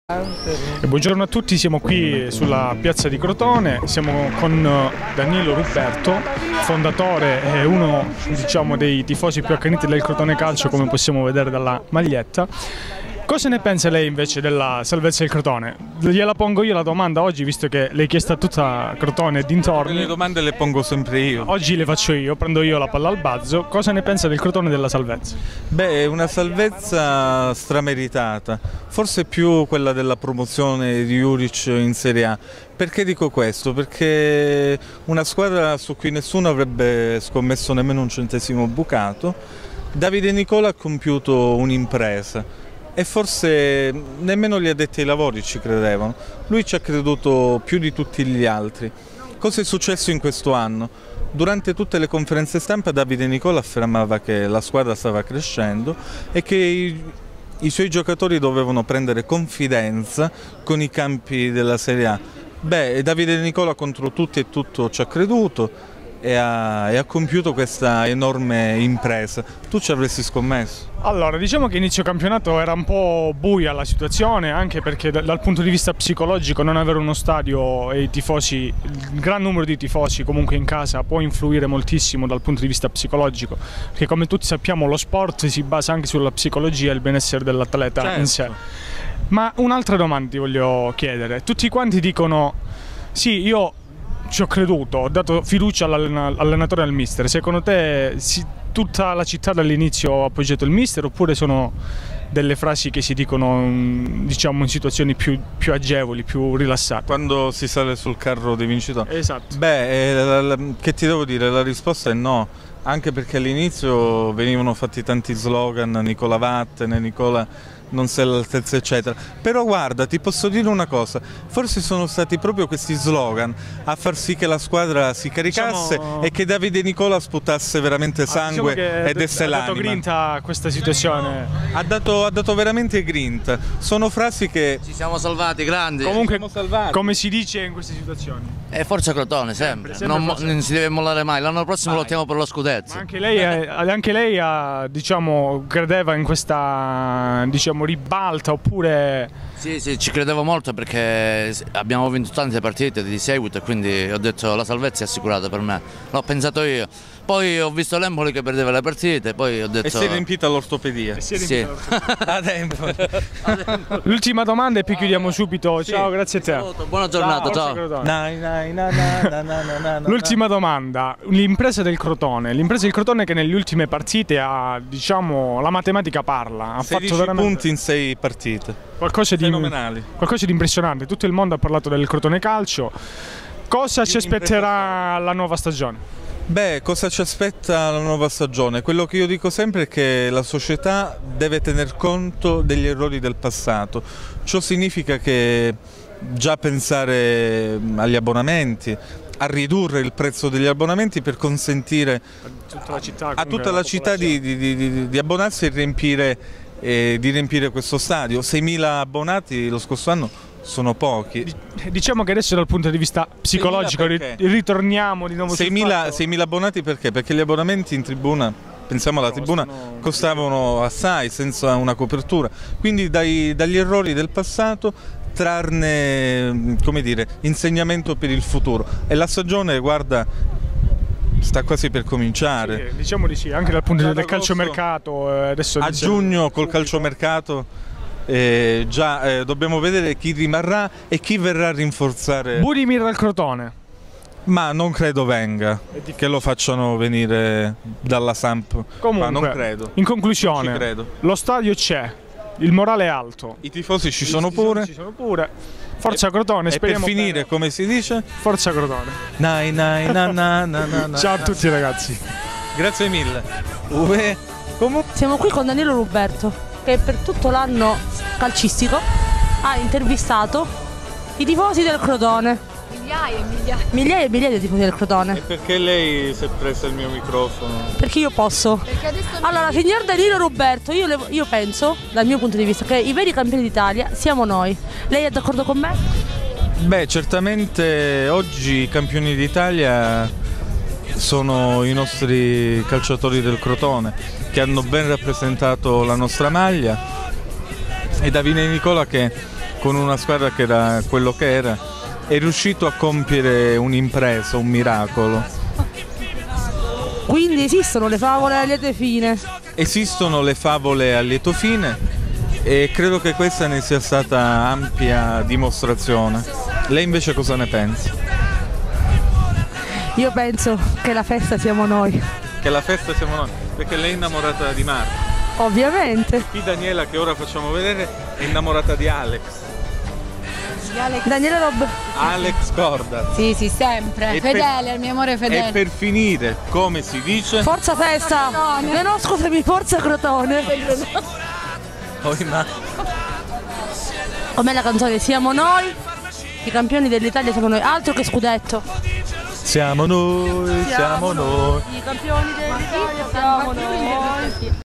E buongiorno a tutti, siamo qui sulla piazza di Crotone, siamo con Danilo Ruberto, fondatore e uno dei tifosi più accaniti del Crotone Calcio, come possiamo vedere dalla maglietta. Cosa ne pensa lei invece della salvezza del Crotone? Gliela pongo io la domanda oggi, visto che l'hai chiesta tutta Crotone e dintorni. Le domande le pongo sempre io. Oggi le faccio io, prendo io la palla al balzo. Cosa ne pensa del Crotone e della salvezza? Beh, è una salvezza strameritata, forse più quella della promozione di Juric in Serie A. Perché dico questo? Perché una squadra su cui nessuno avrebbe scommesso nemmeno un centesimo bucato, Davide Nicola ha compiuto un'impresa. E forse nemmeno gli addetti ai lavori ci credevano. Lui ci ha creduto più di tutti gli altri. Cosa è successo in questo anno? Durante tutte le conferenze stampa Davide Nicola affermava che la squadra stava crescendo e che i suoi giocatori dovevano prendere confidenza con i campi della Serie A. Beh, Davide Nicola contro tutti e tutto ci ha creduto e ha compiuto questa enorme impresa. Tu ci avresti scommesso? Allora, diciamo che inizio campionato era un po' buia la situazione, anche perché dal punto di vista psicologico non avere uno stadio e i tifosi, il gran numero di tifosi comunque in casa può influire moltissimo dal punto di vista psicologico, perché come tutti sappiamo lo sport si basa anche sulla psicologia e il benessere dell'atleta, certo, in sé. Ma un'altra domanda ti voglio chiedere. Tutti quanti dicono sì, io ci ho creduto, ho dato fiducia all'allenatore e al mister. Secondo te tutta la città dall'inizio ha appoggiato il mister, oppure sono delle frasi che si dicono diciamo in situazioni più agevoli, più rilassate? Quando si sale sul carro dei vincitori? Esatto. Beh, che ti devo dire? La risposta è no, anche perché all'inizio venivano fatti tanti slogan, Nicola vattene, Nicola non sei all'altezza eccetera, però guarda, ti posso dire una cosa, forse sono stati proprio questi slogan a far sì che la squadra si caricasse, diciamo, e che Davide Nicola sputasse veramente sangue, diciamo, ed esse l'anima. Ha dato grinta a questa situazione. Ha dato veramente grinta. Sono frasi che ci siamo salvati, grandi. Comunque, siamo salvati. Come si dice in queste situazioni? Forza Crotone, sempre. Non si deve mollare mai. L'anno prossimo lottiamo per lo scudetto. Ma anche lei diciamo, credeva in questa, diciamo, ribalta, oppure... Sì, ci credevo molto perché abbiamo vinto tante partite di seguito e quindi ho detto la salvezza è assicurata per me. L'ho pensato io. Poi ho visto l'Empoli che perdeva le partite, poi ho detto... E si è riempita l'ortopedia. Sì. A tempo. L'ultima domanda e poi chiudiamo subito. Sì. Ciao, grazie a te. Saluto, buona giornata, ciao. L'ultima domanda, l'impresa del Crotone. L'impresa del Crotone che nelle ultime partite ha, diciamo, la matematica parla. Ha 16 fatto veramente punti in 6 partite. Qualcosa di fenomenali. Qualcosa di impressionante. Tutto il mondo ha parlato del Crotone Calcio. Cosa ci aspetterà la nuova stagione? Beh, cosa ci aspetta la nuova stagione? Quello che io dico sempre è che la società deve tener conto degli errori del passato. Ciò significa che già pensare agli abbonamenti, a ridurre il prezzo degli abbonamenti per consentire a tutta la città di abbonarsi e di riempire questo stadio. 6.000 abbonati lo scorso anno sono pochi. Diciamo che adesso dal punto di vista psicologico ritorniamo di nuovo 6.000 abbonati perché? Perché gli abbonamenti in tribuna, pensiamo alla tribuna, costavano assai senza una copertura, quindi dagli errori del passato trarne, come dire, insegnamento per il futuro. E la stagione, guarda, sta quasi per cominciare. Sì, diciamo di sì, anche dal punto di vista del calciomercato. Adesso a giugno col calciomercato dobbiamo vedere chi rimarrà e chi verrà a rinforzare. Budimir al Crotone? Ma non credo venga, che lo facciano venire dalla Samp. Comunque, ma non credo. In conclusione, credo. Lo stadio c'è, il morale è alto. I tifosi ci sono pure. Forza Crotone, speriamo. E per finire, bene. Come si dice? Forza Crotone. Ciao a tutti ragazzi. Grazie mille. Siamo qui con Danilo Ruberto, che per tutto l'anno calcistico ha intervistato i tifosi del Crotone. Migliaia e migliaia di tifosi del Crotone. E perché lei si è presa il mio microfono? Perché io posso. Allora, signor Danilo Ruberto, io penso, dal mio punto di vista, che i veri campioni d'Italia siamo noi. Lei è d'accordo con me? Beh, certamente oggi i campioni d'Italia sono i nostri calciatori del Crotone, che hanno ben rappresentato la nostra maglia, e Davide Nicola che con una squadra che era quello che era, è riuscito a compiere un'impresa, un miracolo. Quindi esistono le favole a lieto fine. Esistono le favole a lieto fine e credo che questa ne sia stata ampia dimostrazione. Lei invece cosa ne pensa? Io penso che la festa siamo noi. Che la festa siamo noi, perché lei è innamorata di Marco. Ovviamente. Qui Daniela, che ora facciamo vedere, è innamorata di Alex. Daniele Rob. Alex Corda. Sì, sì, sempre. E Fedele, il mio amore fedele. E per finire, come si dice? Forza festa! No, scusami, forza Crotone. Com'è la canzone? Siamo noi, i campioni dell'Italia siamo noi, altro che scudetto. Siamo noi, siamo noi. I campioni dell'Italia siamo noi.